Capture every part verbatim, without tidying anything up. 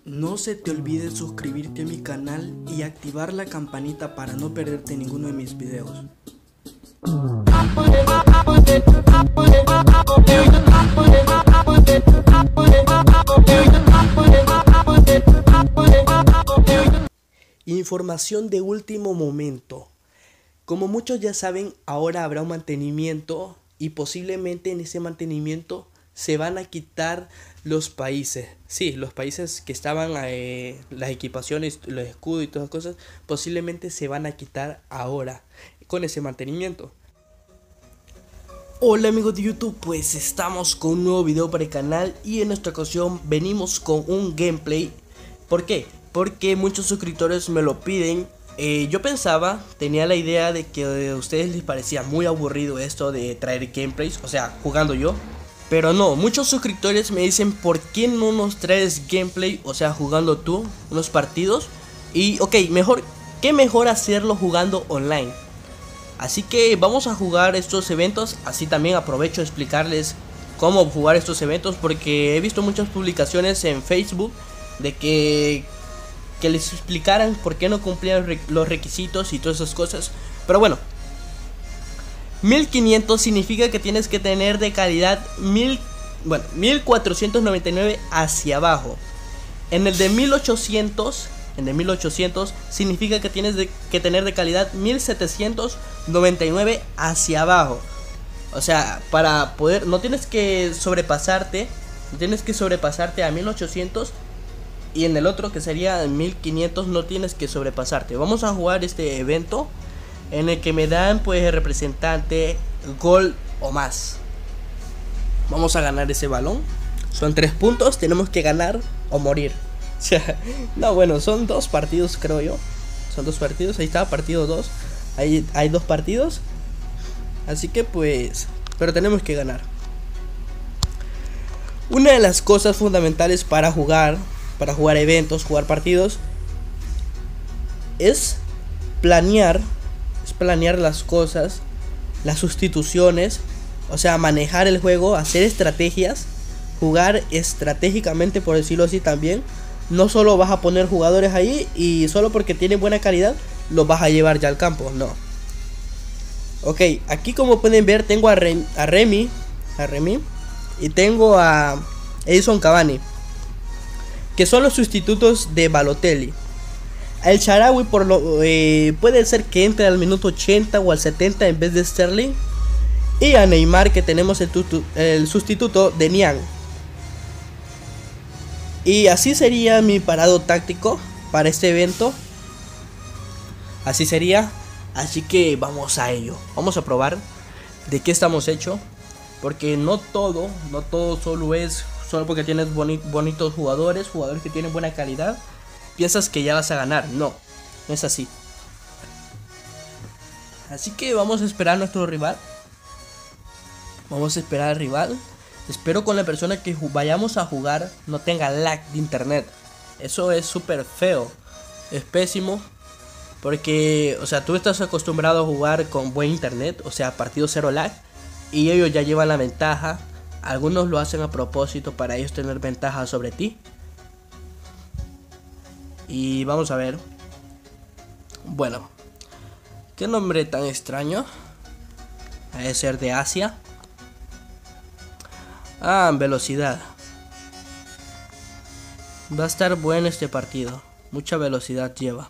No se te olvide suscribirte a mi canal y activar la campanita para no perderte ninguno de mis videos. Información de último momento. Como muchos ya saben, ahora habrá un mantenimiento y posiblemente en ese mantenimiento se van a quitar los países. Sí, los países que estaban, eh, las equipaciones, los escudos y todas las cosas, posiblemente se van a quitar ahora con ese mantenimiento. Hola amigos de YouTube, pues estamos con un nuevo video para el canal y en esta ocasión venimos con un gameplay. ¿Por qué? Porque muchos suscriptores me lo piden. Eh, yo pensaba, tenía la idea de que a ustedes les parecía muy aburrido esto de traer gameplays, o sea, jugando yo. Pero no, muchos suscriptores me dicen, ¿por qué no nos traes gameplay? O sea, jugando tú, unos partidos. Y ok, mejor, ¿qué mejor hacerlo jugando online? Así que vamos a jugar estos eventos. Así también aprovecho a explicarles cómo jugar estos eventos, porque he visto muchas publicaciones en Facebook de que, que les explicaran por qué no cumplían los requisitos y todas esas cosas. Pero bueno, mil quinientos significa que tienes que tener de calidad mil, bueno, mil cuatrocientos noventa y nueve hacia abajo. En el de mil ochocientos, en el de mil ochocientos significa que tienes de, que tener de calidad mil setecientos noventa y nueve hacia abajo. O sea, para poder, no tienes que sobrepasarte, no tienes que sobrepasarte a mil ochocientos. Y en el otro, que sería mil quinientos, no tienes que sobrepasarte. Vamos a jugar este evento en el que me dan pues el representante gol o más. Vamos a ganar ese balón. Son tres puntos, tenemos que ganar o morir. No, bueno, son dos partidos, creo yo. Son dos partidos, ahí está, partido dos. Ahí hay dos partidos. Así que pues, pero tenemos que ganar. Una de las cosas fundamentales para jugar, para jugar eventos, jugar partidos, es planear planear las cosas, las sustituciones, o sea, manejar el juego, hacer estrategias, jugar estratégicamente, por decirlo así también. No solo vas a poner jugadores ahí y solo porque tienen buena calidad los vas a llevar ya al campo, no. Ok, aquí como pueden ver tengo a, Rem, a Remy, a Remy y tengo a Edinson Cavani, que son los sustitutos de Balotelli. El Shaarawy por lo, eh, puede ser que entre al minuto ochenta o al setenta en vez de Sterling. Y a Neymar, que tenemos el, tutu, el sustituto de Niang. Y así sería mi parado táctico para este evento. Así sería. Así que vamos a ello. Vamos a probar de qué estamos hechos. Porque no todo, no todo solo es solo porque tienes boni bonitos jugadores, jugadores que tienen buena calidad, piensas que ya vas a ganar. No, no es así. Así que vamos a esperar a nuestro rival. Vamos a esperar al rival. Espero con la persona que vayamos a jugar no tenga lag de internet. Eso es súper feo. Es pésimo. Porque, o sea, tú estás acostumbrado a jugar con buen internet, o sea, partido cero lag, y ellos ya llevan la ventaja. Algunos lo hacen a propósito para ellos tener ventaja sobre ti. Y vamos a ver. Bueno, qué nombre tan extraño. Debe ser de Asia. Ah, velocidad. Va a estar bueno este partido. Mucha velocidad lleva.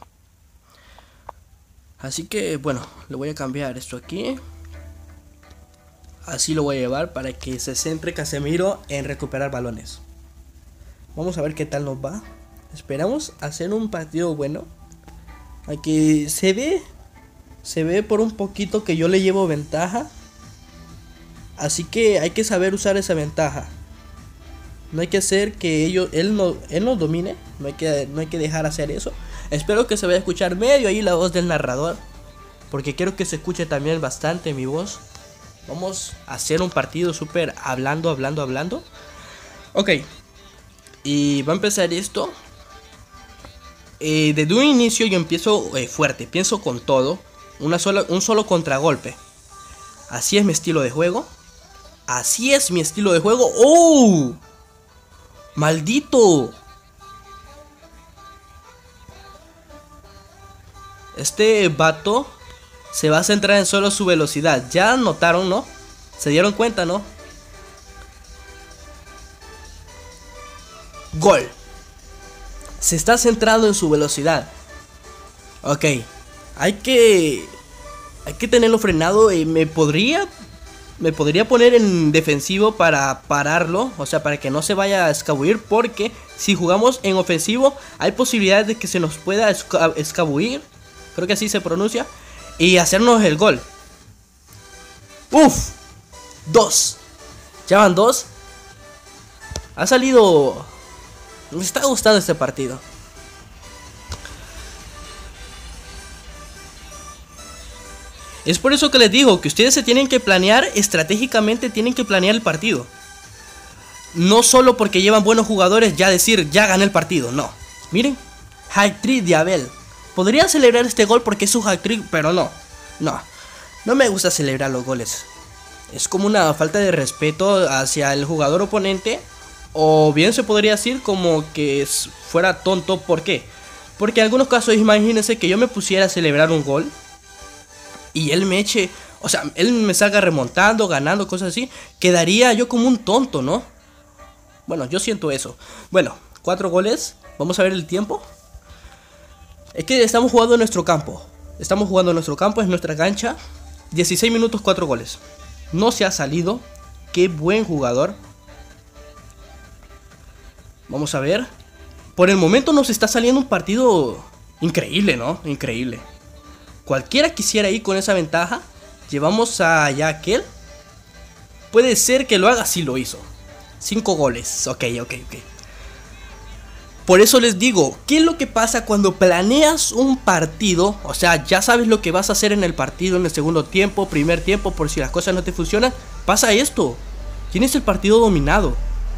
Así que bueno, le voy a cambiar esto aquí. Así lo voy a llevar para que se centre Casemiro en recuperar balones. Vamos a ver qué tal nos va. Esperamos hacer un partido bueno. Aquí se ve, se ve por un poquito que yo le llevo ventaja. Así que hay que saber usar esa ventaja. No hay que hacer que ellos, él no, él no domine. No hay que, no hay que dejar hacer eso. Espero que se vaya a escuchar medio ahí la voz del narrador, porque quiero que se escuche también bastante mi voz. Vamos a hacer un partido súper hablando, hablando, hablando. Ok. Y va a empezar esto. Eh, desde un inicio yo empiezo eh, fuerte, pienso con todo, una sola, un solo contragolpe. Así es mi estilo de juego. Así es mi estilo de juego. ¡Oh! ¡Maldito! Este vato se va a centrar en solo su velocidad. Ya notaron, ¿no? Se dieron cuenta, ¿no? Gol. Se está centrando en su velocidad. Ok. Hay que... Hay que tenerlo frenado. Y me podría... Me podría poner en defensivo para pararlo. O sea, para que no se vaya a escabullir. Porque si jugamos en ofensivo, hay posibilidades de que se nos pueda esca escabullir. Creo que así se pronuncia. Y hacernos el gol. Uf. Dos. Ya van dos. Ha salido... Me está gustando este partido. Es por eso que les digo que ustedes se tienen que planear estratégicamente, tienen que planear el partido. No solo porque llevan buenos jugadores ya decir ya gané el partido, no. Miren, hat-trick de Abel. Podría celebrar este gol porque es su hat-trick, pero no. No, no me gusta celebrar los goles. Es como una falta de respeto hacia el jugador oponente. O bien se podría decir como que fuera tonto. ¿Por qué? Porque en algunos casos imagínense que yo me pusiera a celebrar un gol y él me eche, o sea, él me salga remontando, ganando, cosas así. Quedaría yo como un tonto, ¿no? Bueno, yo siento eso. Bueno, cuatro goles. Vamos a ver el tiempo. Es que estamos jugando en nuestro campo. Estamos jugando en nuestro campo, es nuestra cancha. dieciséis minutos, cuatro goles. No se ha salido. Qué buen jugador. Vamos a ver. Por el momento nos está saliendo un partido increíble, ¿no? Increíble. Cualquiera quisiera ir con esa ventaja. Llevamos a Yakel. Puede ser que lo haga, sí lo hizo. Cinco goles. Ok, ok, ok. Por eso les digo, ¿qué es lo que pasa cuando planeas un partido? O sea, ya sabes lo que vas a hacer en el partido, en el segundo tiempo, primer tiempo, por si las cosas no te funcionan. Pasa esto. Tienes el partido dominado.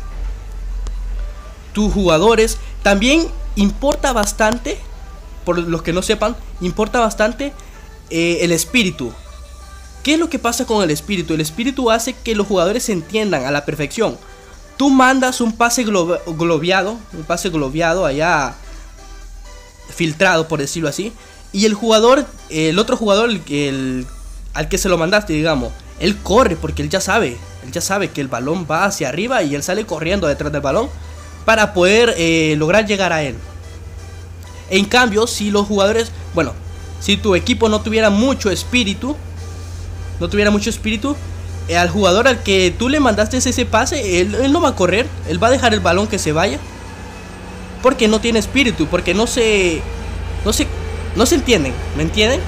Tus jugadores, también importa bastante, por los que no sepan, importa bastante eh, el espíritu. ¿Qué es lo que pasa con el espíritu? El espíritu hace que los jugadores se entiendan a la perfección. Tú mandas un pase glo globiado, un pase globiado allá, filtrado por decirlo así, y el jugador, el otro jugador, el, el, al que se lo mandaste, digamos, él corre porque él ya sabe, él ya sabe que el balón va hacia arriba y él sale corriendo detrás del balón para poder eh, lograr llegar a él. En cambio, si los jugadores, bueno, si tu equipo no tuviera mucho espíritu, no tuviera mucho espíritu, eh, al jugador al que tú le mandaste ese pase, él, él no va a correr, él va a dejar el balón que se vaya, porque no tiene espíritu, porque no se, no se, no se entienden, ¿me entienden?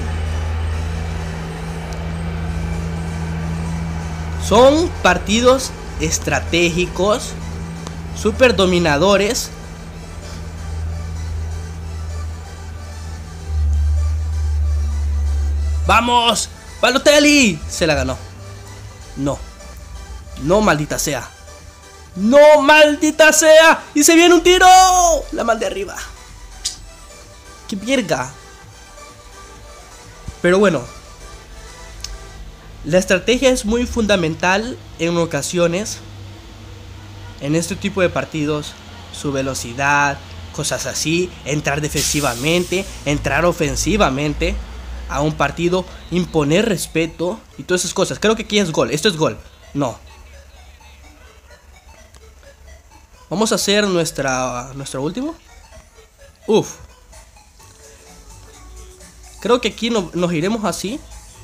Son partidos estratégicos, super dominadores. ¡Vamos! ¡Balotelli! Se la ganó. No. No, maldita sea. ¡No, maldita sea! ¡Y se viene un tiro! La mandé arriba. ¡Qué verga! Pero bueno. La estrategia es muy fundamental en ocasiones. En este tipo de partidos. Su velocidad, cosas así. Entrar defensivamente, entrar ofensivamente a un partido, imponer respeto y todas esas cosas. Creo que aquí es gol, esto es gol. No. Vamos a hacer nuestra nuestro último. Uf. Creo que aquí no, nos iremos así.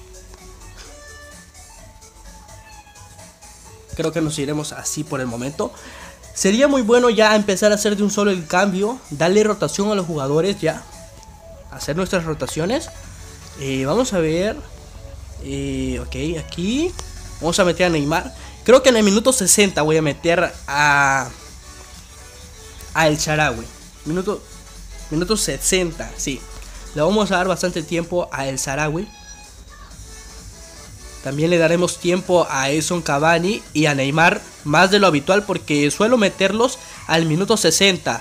Creo que nos iremos así por el momento. Sería muy bueno ya empezar a hacer de un solo el cambio, darle rotación a los jugadores ya, hacer nuestras rotaciones. Eh, vamos a ver. Eh, ok, aquí vamos a meter a Neymar. Creo que en el minuto sesenta voy a meter a a El Shaarawy. Minuto, minuto sesenta, sí. Le vamos a dar bastante tiempo a El Shaarawy. También le daremos tiempo a Edson Cavani y a Neymar, más de lo habitual, porque suelo meterlos al minuto sesenta.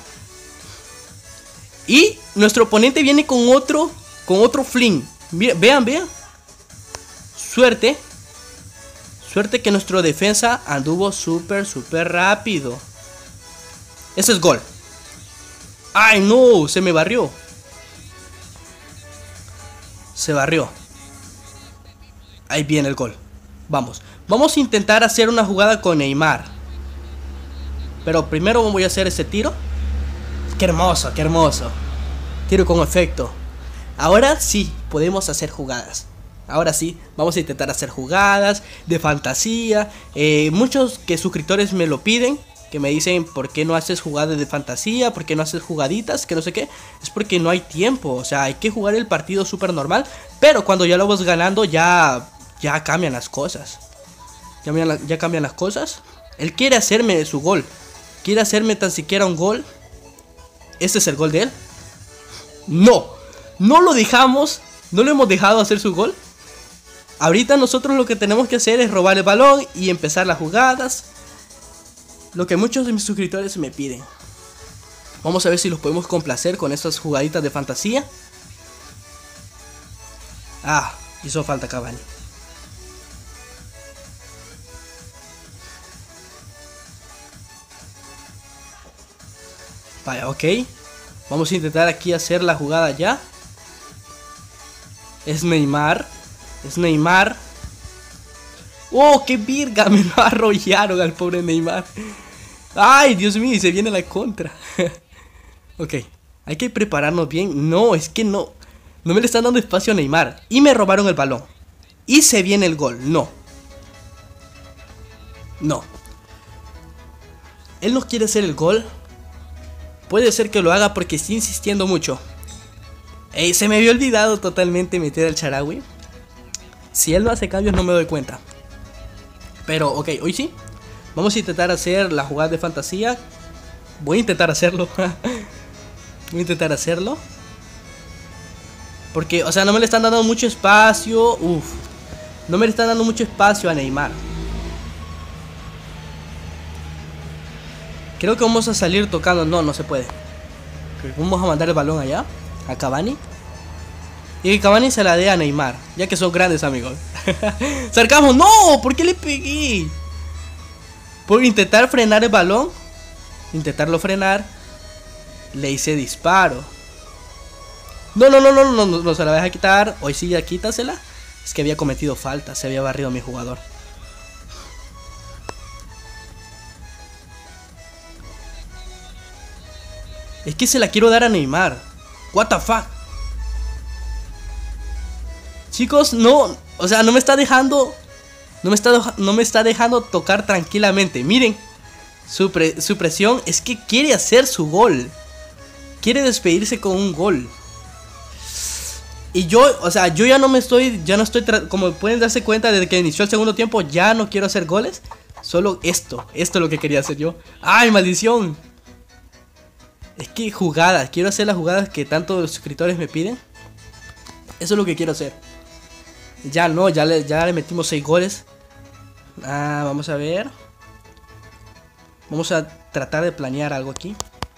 Y nuestro oponente viene con otro, con otro fling. Vean, vean. Suerte. Suerte que nuestro defensa anduvo súper, súper rápido. Ese es gol. ¡Ay, no! Se me barrió. Se barrió. Ahí viene el gol. Vamos. Vamos a intentar hacer una jugada con Neymar. Pero primero voy a hacer ese tiro. Qué hermoso, qué hermoso. Tiro con efecto. Ahora sí, podemos hacer jugadas. Ahora sí, vamos a intentar hacer jugadas de fantasía. eh, Muchos que suscriptores me lo piden, que me dicen: ¿por qué no haces jugadas de fantasía? ¿Por qué no haces jugaditas? Que no sé qué. Es porque no hay tiempo. O sea, hay que jugar el partido súper normal. Pero cuando ya lo vas ganando, ya, ya cambian las cosas. Ya, ya cambian las cosas. Él quiere hacerme su gol. Quiere hacerme tan siquiera un gol. ¿Este es el gol de él? No. No lo dejamos. No lo hemos dejado hacer su gol. Ahorita nosotros lo que tenemos que hacer es robar el balón y empezar las jugadas. Lo que muchos de mis suscriptores me piden. Vamos a ver si los podemos complacer con estas jugaditas de fantasía. Ah, hizo falta Cavani. Vaya, ok. Vamos a intentar aquí hacer la jugada ya. Es Neymar. Es Neymar. ¡Oh, qué virga! Me lo arrollaron al pobre Neymar. ¡Ay, Dios mío! Se viene la contra. Ok, hay que prepararnos bien. No, es que no. No me le están dando espacio a Neymar. Y me robaron el balón. Y se viene el gol. No. No. Él no quiere hacer el gol. Puede ser que lo haga porque está insistiendo mucho. Ey, se me había olvidado totalmente meter al Shaarawy. Si él no hace cambios no me doy cuenta. Pero ok, hoy sí. Vamos a intentar hacer la jugada de fantasía. Voy a intentar hacerlo. Voy a intentar hacerlo. Porque, o sea, no me le están dando mucho espacio. Uf. No me le están dando mucho espacio a Neymar. Creo que vamos a salir tocando. No, no se puede. Vamos a mandar el balón allá. A Cavani. Y que Cavani se la dé a Neymar. Ya que son grandes amigos. Cercamos. No, ¿por qué le pegué? Por intentar frenar el balón. Intentarlo frenar. Le hice disparo. No, no, no, no, no, no, no se la deja quitar. Hoy sí ya quítasela. Es que había cometido falta. Se había barrido a mi jugador. Es que se la quiero dar a Neymar. What the fuck. Chicos, no. O sea, no me está dejando. No me está, no me está dejando tocar tranquilamente. Miren. Su, pre, su presión es que quiere hacer su gol. Quiere despedirse con un gol. Y yo, o sea, yo ya no me estoy. Ya no estoy. Como pueden darse cuenta, desde que inició el segundo tiempo, ya no quiero hacer goles. Solo esto. Esto es lo que quería hacer yo. ¡Ay, maldición! Es que jugadas, quiero hacer las jugadas que tanto los suscriptores me piden. Eso es lo que quiero hacer. Ya no, ya le, ya le metimos seis goles. Ah, vamos a ver. Vamos a tratar de planear algo aquí.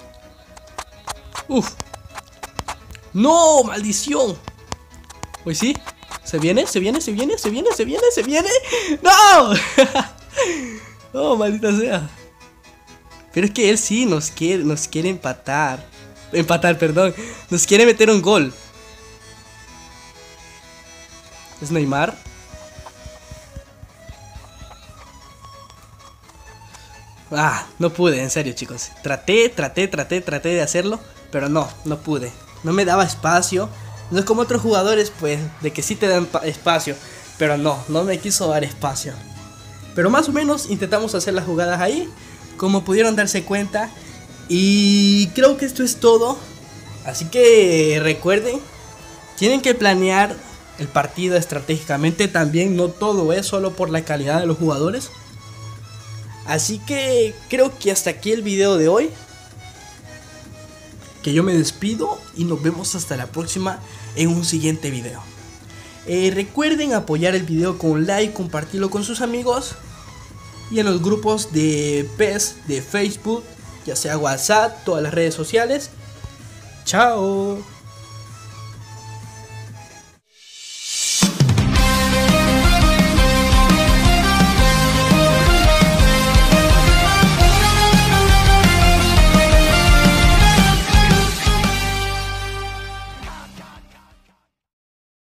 Uf. No, maldición. Hoy sí. ¿Se viene? ¿Se viene? ¿Se viene? ¿Se viene? ¿Se viene? ¿Se viene? ¡No! Oh, maldita sea. Pero es que él sí nos quiere, nos quiere empatar. Empatar, perdón. Nos quiere meter un gol. Es Neymar. Ah, no pude, en serio, chicos. Traté, traté, traté, traté de hacerlo. Pero no, no pude. No me daba espacio. No es como otros jugadores, pues, de que sí te dan espacio. Pero no, no me quiso dar espacio. Pero más o menos intentamos hacer las jugadas ahí, como pudieron darse cuenta. Y creo que esto es todo. Así que recuerden, tienen que planear el partido estratégicamente también. No todo es solo por la calidad de los jugadores. Así que creo que hasta aquí el video de hoy. Que yo me despido y nos vemos hasta la próxima en un siguiente video. Eh, recuerden apoyar el video con un like, compartirlo con sus amigos. Y en los grupos de P E S, de Facebook, ya sea WhatsApp, todas las redes sociales. Chao.